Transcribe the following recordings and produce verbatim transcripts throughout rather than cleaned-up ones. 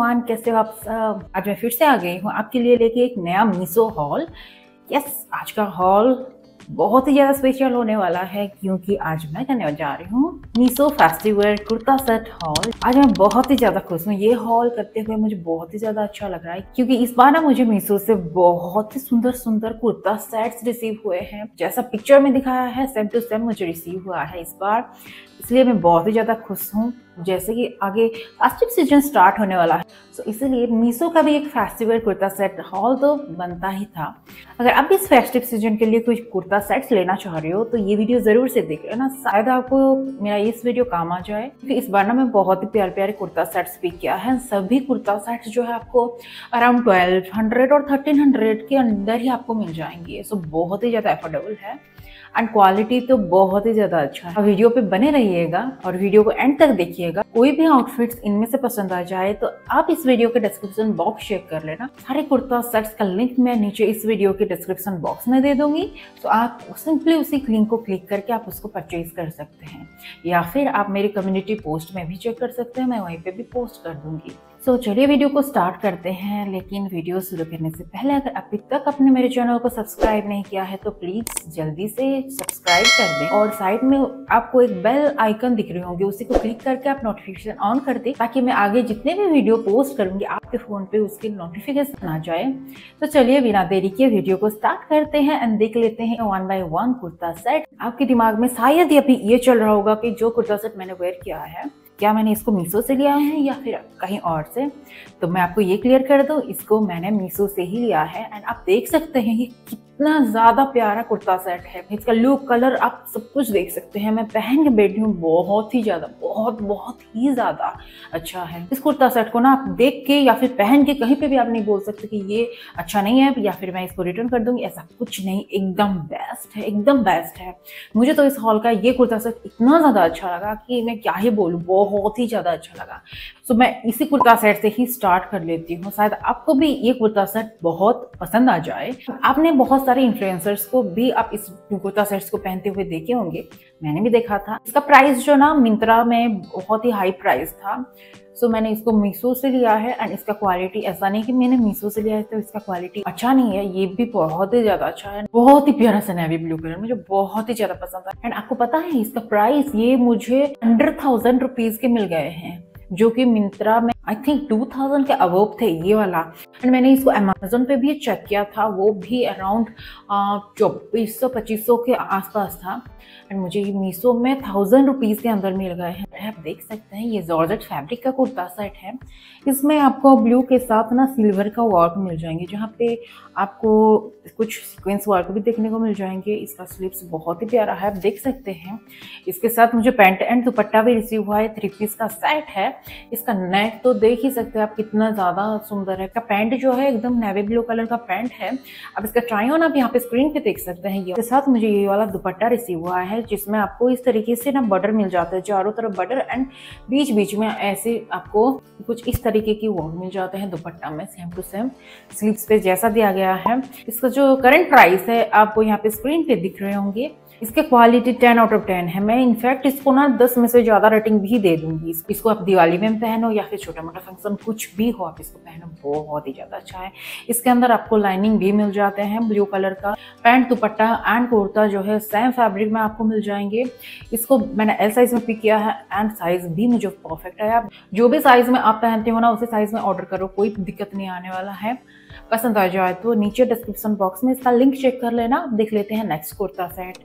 Everyone, कैसे हो आप सब। आज मैं फिर से आ गई हूँ आपके लिए लेके एक नया मीशो हॉल। यस, आज का हॉल बहुत ही ज़्यादा स्पेशल होने वाला है क्योंकि आज मैं करने जा रही हूँ Meesho festival kurta set haul. आज मैं बहुत ही ज़्यादा खुश हूँ। ये हॉल करते हुए मुझे बहुत ही ज़्यादा अच्छा लग रहा है क्योंकि इस बार ना मुझे मीशो से बहुत ही सुंदर सुंदर कुर्ता सेट्स रिसीव हुए हैं। जैसा पिक्चर में दिखाया है सेम टू सेम मुझे रिसीव हुआ है इस बार, इसलिए मैं बहुत ही ज़्यादा खुश हूँ। जैसे कि आगे फेस्टिव सीजन स्टार्ट होने वाला है, तो इसीलिए मीशो का भी एक फेस्टिवल कुर्ता सेट हॉल तो बनता ही था। अगर आप इस फेस्टिव सीजन के लिए कुछ कुर्ता सेट्स लेना चाह रहे हो तो ये वीडियो जरूर से देख लेना, शायद आपको मेरा इस वीडियो काम आ जाए। क्योंकि इस बार ना मैं बहुत ही प्यारे प्यारे कुर्ता सेट्स पिक किया है। सभी कुर्ता सेट्स जो है आपको अराउंड ट्वेल्व हंड्रेड और थर्टीन हंड्रेड के अंदर ही आपको मिल जाएंगे। सो बहुत ही ज़्यादा अफोर्डेबल है एंड क्वालिटी तो बहुत ही ज्यादा अच्छा है। वीडियो पे बने रहिएगा और वीडियो को एंड तक देखिएगा। कोई भी आउटफिट्स इनमें से पसंद आ जाए तो आप इस वीडियो के डिस्क्रिप्शन बॉक्स चेक कर लेना। सारे कुर्ता सेट्स का लिंक मैं नीचे इस वीडियो के डिस्क्रिप्शन बॉक्स में दे दूंगी, तो आप सिंपली उसी लिंक को क्लिक करके आप उसको परचेज कर सकते हैं, या फिर आप मेरी कम्युनिटी पोस्ट में भी चेक कर सकते हैं, मैं वहीं पे भी पोस्ट कर दूंगी। सो so, चलिए वीडियो को स्टार्ट करते हैं। लेकिन वीडियो शुरू करने से पहले अगर अभी तक आपने मेरे चैनल को सब्सक्राइब नहीं किया है तो प्लीज जल्दी से सब्सक्राइब कर दें और साइड में आपको एक बेल आइकन दिख रही होंगी, उसी को क्लिक करके आप नोटिफिकेशन ऑन कर दें ताकि मैं आगे जितने भी वीडियो पोस्ट करूंगी आपके फोन पे उसकी नोटिफिकेशन आ जाए। तो चलिए बिना देरी के वीडियो को स्टार्ट करते हैं एंड देख लेते हैं one by one kurta set. आपके दिमाग में शायद ही अभी ये चल रहा होगा कि जो कुर्ता सेट मैंने वेयर किया है क्या मैंने इसको मीशो से लिया है या फिर कहीं और से। तो मैं आपको ये क्लियर कर दूं, इसको मैंने मीशो से ही लिया है। एंड आप देख सकते हैं ये कितना ज्यादा प्यारा कुर्ता सेट है। इसका लुक, कलर, आप सब कुछ देख सकते हैं। मैं पहन के बैठी हूँ, बहुत ही ज्यादा बहुत बहुत ही ज्यादा अच्छा है। इस कुर्ता सेट को ना आप देख के या फिर पहन के कहीं पे भी आप नहीं बोल सकते कि ये अच्छा नहीं है या फिर मैं इसको रिटर्न कर दूंगी, ऐसा कुछ नहीं। एकदम बेस्ट है, एकदम बेस्ट है। मुझे तो इस हॉल का ये कुर्ता सेट इतना ज्यादा अच्छा लगा कि मैं क्या ही बोलूँ, बहुत ही ज्यादा अच्छा लगा। तो मैं इसी कुर्ता सेट से ही स्टार्ट कर लेती हूँ, शायद आपको भी ये कुर्ता सेट बहुत पसंद आ जाए। आपने बहुत सारे इन्फ्लुएंसर्स को भी आप इस कुर्ता सेट्स को पहनते हुए देखे होंगे, मैंने भी देखा था। इसका प्राइस जो ना मिंत्रा में बहुत ही हाई प्राइस था, सो मैंने इसको मीशो से लिया है। एंड इसका क्वालिटी, ऐसा नहीं कि मैंने मीशो से लिया है तो इसका क्वालिटी अच्छा नहीं है, ये भी बहुत ही ज्यादा अच्छा है। बहुत ही प्यारा सा नेवी ब्लू कलर मुझे बहुत ही ज्यादा पसंद है। एंड आपको पता है इसका प्राइस ये मुझे अंडर थाउजेंड रुपीज के मिल गए हैं, जो कि मिंत्रा में आई थिंक टू थाउजेंड के अबव थे ये वाला। एंड मैंने इसको अमेजोन पे भी चेक किया था, वो भी अराउंड चौबीस सौ पच्चीस सौ के आसपास था। एंड मुझे ये मीशो में थाउजेंड रुपीज के अंदर मिल गए हैं। आप देख सकते हैं ये जॉर्जेट फैब्रिक का कुर्ता सेट है। इसमें आपको ब्लू के साथ ना सिल्वर का वर्क मिल जाएंगे, जहाँ पे आपको कुछ सीक्वेंस वर्क भी देखने को मिल जाएंगे। इसका स्लीव्स बहुत ही प्यारा है, आप देख सकते हैं। इसके साथ मुझे पैंट एंड दुपट्टा भी रिसीव हुआ है। थ्री पीस का सेट है। इसका नेक तो देख ही सकते हैं आप कितना ज्यादा सुंदर है। का पैंट जो है एकदम नेवी ब्लू कलर का पैंट है। अब इसका ट्राई ऑन आप यहाँ पे स्क्रीन पे देख सकते हैं। इसके साथ मुझे ये वाला दुपट्टा रिसीव हुआ है जिसमें आपको इस तरीके से ना बॉर्डर मिल जाता है, चारों तरफ बॉर्डर एंड बीच बीच में ऐसे आपको कुछ इस तरीके की वर्क मिल जाते हैं दुपट्टा में, सेम टू सेम स्लीव्स पे जैसा दिया गया है। इसका जो करंट प्राइस है आपको यहाँ पे स्क्रीन पे दिख रहे होंगे। इसके quality ten out of ten है। मैं इनफैक्ट इसको ना दस में से ज्यादा रेटिंग भी दे दूंगी। इसको आप दिवाली में पहनो या फिर छोटा मोटा फंक्शन कुछ भी हो आप इसको पहनो, बहुत ही ज्यादा अच्छा है। इसके अंदर आपको लाइनिंग भी मिल जाते हैं ब्लू कलर का। पैंट, दुपट्टा एंड कुर्ता जो है सेम फैब्रिक में आपको मिल जाएंगे। इसको मैंने एल साइज में पिक किया है एंड साइज भी मुझे परफेक्ट है। आप जो भी साइज में आप पहनते हो ना उसी साइज में ऑर्डर करो, कोई दिक्कत नहीं आने वाला है। पसंद आ जाए तो नीचे डिस्क्रिप्शन बॉक्स में इसका लिंक चेक कर लेना। देख लेते हैं नेक्स्ट कुर्ता सेट।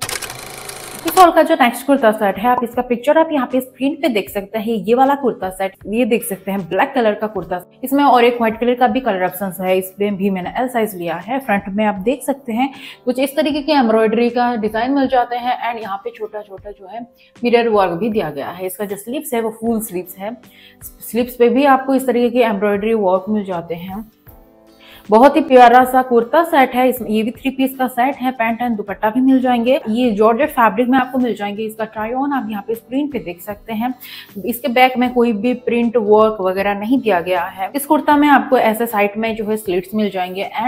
इस हॉल का जो नेक्स्ट कुर्ता सेट है, आप इसका पिक्चर आप यहाँ पे स्क्रीन पे देख सकते हैं। ये वाला कुर्ता सेट, ये देख सकते हैं ब्लैक कलर का कुर्ता। इसमें और एक व्हाइट कलर का भी कलर ऑप्शन है, इसमें भी मैंने एल साइज लिया है। फ्रंट में आप देख सकते हैं कुछ इस तरीके की एम्ब्रॉयडरी का डिजाइन मिल जाते हैं। एंड यहाँ पे छोटा छोटा जो है मिरर वर्क भी दिया गया है। इसका जो स्लीव्स है वो फुल स्लीव्स है। स्लीव्स पे भी आपको इस तरीके की एम्ब्रॉयडरी वर्क मिल जाते हैं। बहुत ही प्यारा सा कुर्ता सेट है। इसमें ये भी थ्री पीस का सेट है। पैंट एंड दुपट्टा भी मिल जाएंगे। ये जॉर्जेट फैब्रिक में आपको मिल जाएंगे। इसका ट्राई ऑन आप यहाँ पे स्क्रीन पे देख सकते हैं। इसके बैक में कोई भी प्रिंट वर्क वगैरह नहीं दिया गया है। इस कुर्ता में आपको ऐसे साइड में जो है स्लिट्स मिल जाएंगे एंड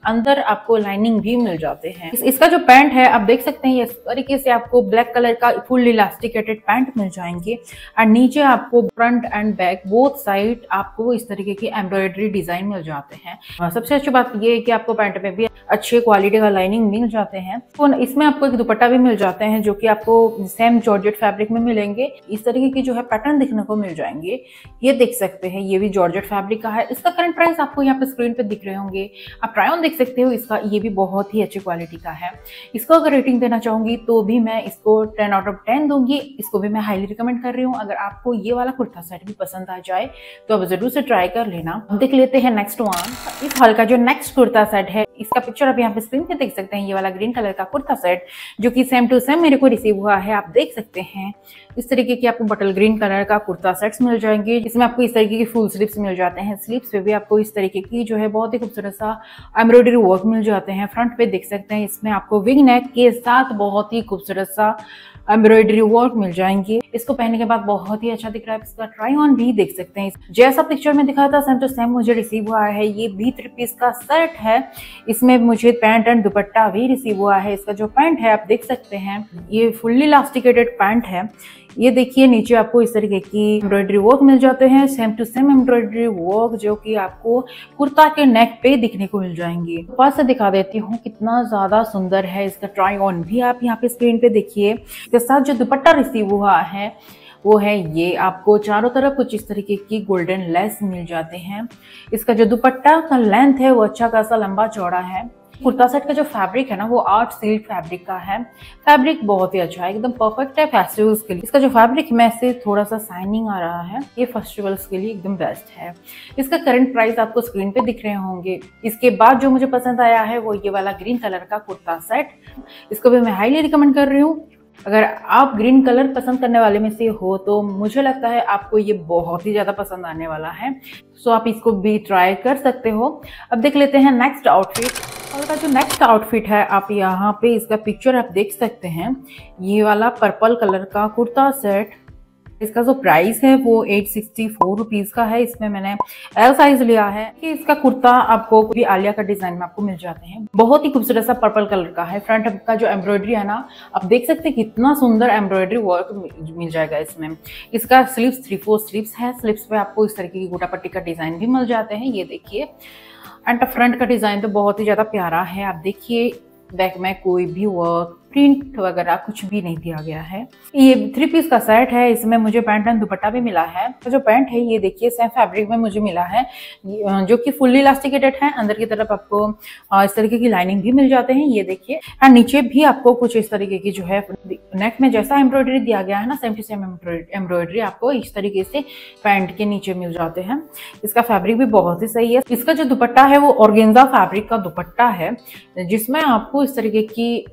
अंदर आपको लाइनिंग भी मिल जाते हैं। इस, इसका जो पैंट है आप देख सकते हैं, इस तरीके से आपको ब्लैक कलर का फुल इलास्टिकेटेड पैंट मिल जाएंगे और नीचे आपको front and back both side आपको इस तरीके की एम्ब्रॉयडरी डिजाइन मिल जाते हैं। सबसे अच्छी बात ये है कि आपको पैंट में भी अच्छे क्वालिटी का लाइनिंग मिल जाते हैं। तो इसमें आपको एक दुपट्टा भी मिल जाते हैं जो कि आपको सेम जॉर्जेट फैब्रिक में मिलेंगे। इस तरीके की जो है पैटर्न देखने को मिल जाएंगे। ये देख सकते हैं, ये भी जॉर्जेट फैब्रिक का है। इसका करंट प्राइस आपको यहाँ पे स्क्रीन पे दिख रहे होंगे, आप ट्राई ऑन देख सकते हो इसका। ये भी बहुत ही अच्छी क्वालिटी का है। इसको अगर रेटिंग देना चाहूंगी तो भी मैं इसको टेन आउट ऑफ टेन दूंगी। इसको भी मैं हाईली रिकमेंड कर रही हूँ। अगर आपको ये वाला कुर्ता सेट भी पसंद आ जाए तो आप जरूर से ट्राई कर लेना। देख लेते हैं नेक्स्ट वन। इस हॉल का जो नेक्स्ट कुर्ता सेट है, इसका पिक्चर आप यहाँ पे स्क्रीन पे देख सकते हैं। ये वाला ग्रीन कलर का कुर्ता सेट जो कि सेम टू सेम मेरे को रिसीव हुआ है, आप देख सकते हैं। इस तरीके की आपको बटल ग्रीन कलर का कुर्ता सेट्स मिल जाएंगे। इसमें आपको इस तरीके की फुल स्लीव्स मिल जाते हैं। स्लीव्स पे भी आपको इस तरीके की जो है बहुत ही खूबसूरत सा एम्ब्रॉयडरी वर्क मिल जाते हैं। फ्रंट पे देख सकते हैं, इसमें आपको विंग नेक के साथ बहुत ही खूबसूरत सा एम्ब्रॉयडरी वर्क मिल जाएंगे। इसको पहनने के बाद बहुत ही अच्छा दिख रहा है। इसका ट्राई ऑन भी देख सकते हैं। जैसा पिक्चर में दिखा था सेम टू सेम मुझे रिसीव हुआ है। ये भी थ्री पीस का सेट है। इसमें मुझे पैंट एंड दुपट्टा भी रिसीव हुआ है। इसका जो पैंट है आप देख सकते हैं, ये फुल्ली इलास्टिकेटेड पैंट है। ये देखिए, नीचे आपको इस तरीके की एम्ब्रॉयडरी वर्क मिल जाते हैं। Same to same embroidery work जो कि आपको कुर्ता के नेक पे दिखने को मिल जाएंगे। पास से दिखा देती हूँ कितना ज्यादा सुंदर है। इसका ट्राई ऑन भी आप यहाँ पे स्क्रीन पे देखिए। इसके साथ जो दुपट्टा रिसीव हुआ है वो है ये, आपको चारों तरफ कुछ इस तरीके की गोल्डन लेस मिल जाते हैं। इसका जो दुपट्टा का लेंथ है वो अच्छा खासा लंबा चौड़ा है। कुर्ता सेट का जो फैब्रिक है ना वो आर्ट सिल्क फैब्रिक का है। फैब्रिक बहुत ही अच्छा है, एकदम परफेक्ट है फेस्टिवल्स के लिए। इसका जो फैब्रिक में से थोड़ा सा शाइनिंग आ रहा है, ये फेस्टिवल्स के लिए एकदम बेस्ट है। इसका करंट प्राइस आपको स्क्रीन पे दिख रहे होंगे। इसके बाद जो मुझे पसंद आया है वो ये वाला ग्रीन कलर का कुर्ता सेट। इसको भी मैं हाईली रिकमेंड कर रही हूँ। अगर आप ग्रीन कलर पसंद करने वाले में से हो तो मुझे लगता है आपको ये बहुत ही ज्यादा पसंद आने वाला है। सो आप इसको भी ट्राई कर सकते हो। अब देख लेते हैं नेक्स्ट आउटफिट। और का जो नेक्स्ट आउटफिट है आप यहाँ पे इसका पिक्चर आप देख सकते हैं। ये वाला पर्पल कलर का कुर्ता सेट, इसका जो प्राइस है वो एट सिक्सटी फोर रुपीज का है। इसमें मैंने एल साइज लिया है कि इसका कुर्ता आपको भी आलिया का डिजाइन में आपको मिल जाते हैं। बहुत ही खूबसूरत सा पर्पल कलर का है। फ्रंट का जो एम्ब्रॉयडरी है ना, आप देख सकते हैं कितना सुंदर एम्ब्रॉयडरी वर्क मिल जाएगा इसमें। इसका स्लीव्स थ्री फोर स्लीव्स है। स्लीव्स पे आपको इस तरीके की गोटा पट्टी का डिजाइन भी मिल जाते हैं। ये देखिए, एंड फ्रंट का डिजाइन तो बहुत ही ज्यादा प्यारा है। आप देखिए, बैक में कोई भी वर्क प्रिंट वगैरह कुछ भी नहीं दिया गया है। ये थ्री पीस का सेट है। इसमें मुझे पैंट एंड दुपट्टा भी मिला है। तो जो पैंट है ये देखिए सेम फैब्रिक में मुझे मिला है, जो कि फुल्ली इलास्टिकेटेड है। अंदर की तरफ आपको इस तरीके की लाइनिंग भी मिल जाते हैं। ये देखिए, और नीचे भी आपको कुछ इस तरीके की जो है नेक में जैसा एम्ब्रॉयडरी दिया गया है ना, सेम टू सेम एम्ब्रॉयडरी आपको इस तरीके से पैंट के नीचे मिल जाते हैं। इसका फैब्रिक भी बहुत ही सही है। इसका जो दुपट्टा है वो ऑर्गेन्जा फैब्रिक का दुपट्टा है, जिसमें आपको इस तरीके की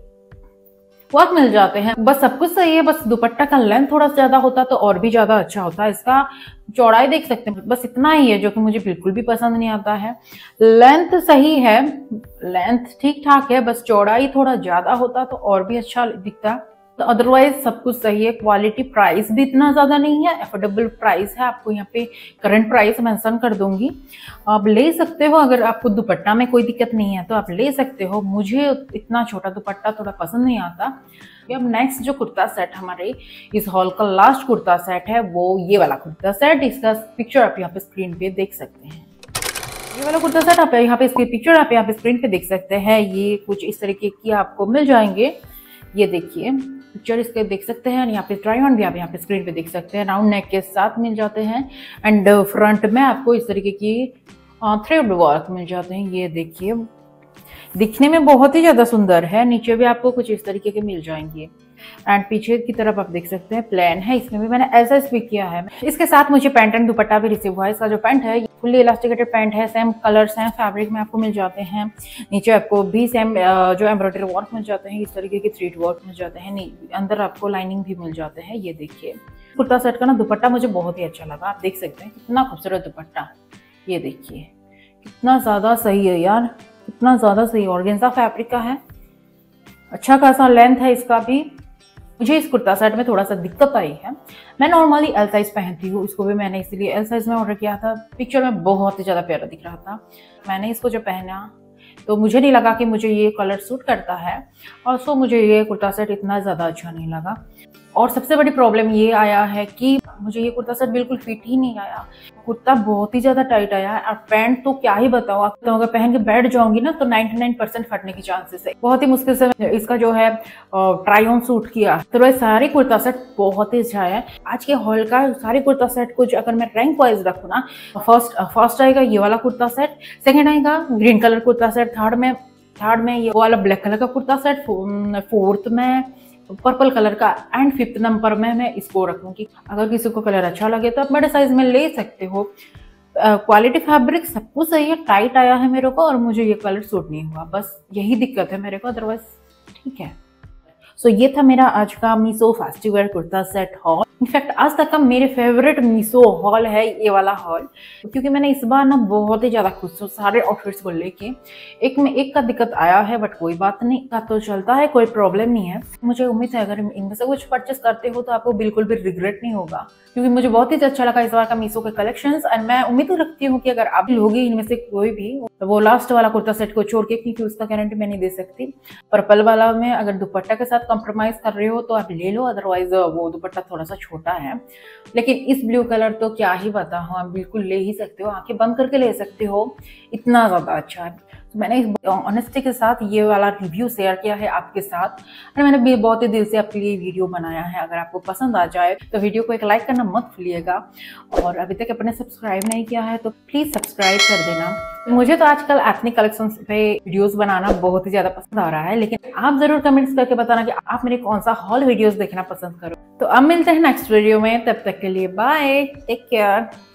वर्क मिल जाते हैं। बस सब कुछ सही है, बस दुपट्टा का लेंथ थोड़ा सा ज्यादा होता तो और भी ज्यादा अच्छा होता। इसका चौड़ाई देख सकते हैं, बस इतना ही है जो कि मुझे बिल्कुल भी पसंद नहीं आता है। लेंथ सही है, लेंथ ठीक ठाक है, बस चौड़ाई थोड़ा ज्यादा होता तो और भी अच्छा दिखता। तो अदरवाइज सब कुछ सही है। क्वालिटी, प्राइस भी इतना ज्यादा नहीं है, अफोर्डेबल प्राइस है। आपको यहाँ पे करंट प्राइस मेंशन कर दूंगी, आप ले सकते हो। अगर आपको दुपट्टा में कोई दिक्कत नहीं है तो आप ले सकते हो। मुझे इतना छोटा दुपट्टा थोड़ा पसंद नहीं आता। अब नेक्स्ट जो कुर्ता सेट हमारे इस हॉल का लास्ट कुर्ता सेट है वो ये वाला कुर्ता सेट। इसका पिक्चर आप यहाँ पे स्क्रीन पे देख सकते हैं। ये वाला कुर्ता सेट आप यहाँ पे इसके पिक्चर आप यहाँ पे स्क्रीन पे देख सकते हैं। ये कुछ इस तरीके की आपको मिल जाएंगे। ये देखिए पिक्चर इसके देख सकते हैं। यहाँ पे ट्राई ऑन भी आप यहाँ पे स्क्रीन पे देख सकते हैं। राउंड नेक के साथ मिल जाते हैं एंड फ्रंट में आपको इस तरीके की थ्रेड वर्क मिल जाते हैं। ये देखिए, दिखने में बहुत ही ज्यादा सुंदर है। नीचे भी आपको कुछ इस तरीके के मिल जाएंगे एंड पीछे की तरफ आप देख सकते हैं प्लेन है। इसमें भी मैंने ऐसा भी किया है। इसके साथ मुझे पैंट एंड दुपट्टा भी रिसीव हुआ है। इसका जो पैंट है फुल्ली इलास्टिकेटेड पैंट है। सेम कलर सेम फैब्रिक में आपको मिल जाते हैं। नीचे आपको भी सेम जो एम्ब्रॉयडरी वर्क मिल जाते हैं, इस तरीके के थ्रेड वर्क मिल जाते हैं। अंदर आपको लाइनिंग भी मिल जाते हैं। ये देखिए, कुर्ता सेट का ना दुपट्टा मुझे बहुत ही अच्छा लगा। आप देख सकते हैं कितना खूबसूरत दुपट्टा। ये देखिए कितना ज्यादा सही है यार, कितना ज्यादा सही। ऑर्गेन्जा फैब्रिक का है, अच्छा खासा लेंथ है इसका भी। मुझे इस कुर्ता सेट में थोड़ा सा दिक्कत आई है। मैं नॉर्मली एल साइज पहनती हूँ, इसको भी मैंने इसलिए एल साइज में ऑर्डर किया था। पिक्चर में बहुत ही ज़्यादा प्यारा दिख रहा था। मैंने इसको जब पहना तो मुझे नहीं लगा कि मुझे ये कलर सूट करता है, और सो मुझे ये कुर्ता सेट इतना ज़्यादा अच्छा नहीं लगा। और सबसे बड़ी प्रॉब्लम ये आया है कि मुझे ये कुर्ता सेट बिल्कुल फिट ही नहीं आया। कुर्ता बहुत ही ज़्यादा टाइट आया है, और पैंट तो क्या ही बताऊँ, तो अगर पहन के बैठ जाऊंगी ना तो निन्यानवे परसेंट फटने की चांसेस है। बहुत ही मुश्किल से इसका जो है ट्राई ऑन सूट किया। तो वह सारे कुर्ता सेट बहुत ही अच्छा है। आज के हॉल का सारे कुर्ता सेट कुछ अगर मैं रैंक वाइज रखूँ ना, फर्स्ट फर्स्ट आएगा ये वाला कुर्ता सेट, सेकेंड आएगा green colour kurta set, third में थर्ड में ये वाला ब्लैक कलर का कुर्ता सेट, फोर्थ में पर्पल कलर का, एंड फिफ्थ नंबर में मैं इसको रखूंगी। अगर किसी को कलर अच्छा लगे तो आप बड़े साइज में ले सकते हो। क्वालिटी फैब्रिक सब कुछ सही है, टाइट आया है मेरे को, और मुझे ये कलर सूट नहीं हुआ, बस यही दिक्कत है मेरे को, अदरवाइज ठीक है। सो so, ये था मेरा आज का Meesho festival kurta set haul. In fact आज तक का मेरे फेवरेट मीशो हॉल है ये वाला हॉल, क्योंकि मैंने इस बार ना बहुत ही ज़्यादा खुश हूँ सारे आउटफिट्स को लेके। एक में एक का दिक्कत आया है, बट कोई बात नहीं, का तो चलता है, कोई प्रॉब्लम नहीं है। मुझे उम्मीद है अगर इनमें से कुछ परचेस करते हो तो आपको बिल्कुल भी रिग्रेट नहीं होगा, क्योंकि मुझे बहुत ही अच्छा लगा इस बार का मीशो के कलेक्शंस। एंड मैं उम्मीद रखती हूँ कि अगर आप लोगे इनमें से कोई भी, तो वो लास्ट वाला कुर्ता सेट को छोड़ के, क्योंकि उसका गारंटी मैं नहीं दे सकती। पर्पल वाला में अगर दुपट्टा के साथ कॉम्प्रोमाइज कर रहे हो तो आप ले लो, अदरवाइज वो दुपट्टा थोड़ा सा छोटा है। लेकिन इस ब्लू कलर तो क्या ही बताऊं, आप बिल्कुल ले ही सकते हो, आंखें बंद करके ले सकते हो, इतना ज्यादा अच्छा है। तो मैंने इस ऑनेस्टी के साथ ये वाला रिव्यू शेयर किया है आपके साथ, और मैंने भी बहुत ही दिल से आपके लिए वीडियो बनाया है। अगर आपको पसंद आ जाए तो वीडियो को एक लाइक करना मत भूलिएगा, और अभी तक अपने सब्सक्राइब नहीं किया है तो प्लीज सब्सक्राइब कर देना। मुझे तो आजकल एथनिक कलेक्शन पे वीडियोस बनाना बहुत ही ज्यादा पसंद आ रहा है, लेकिन आप जरूर कमेंट्स करके बताना कि आप मेरे कौन सा हॉल वीडियोस देखना पसंद करो। तो अब मिलते हैं नेक्स्ट वीडियो में, तब तक के लिए बाय, टेक केयर।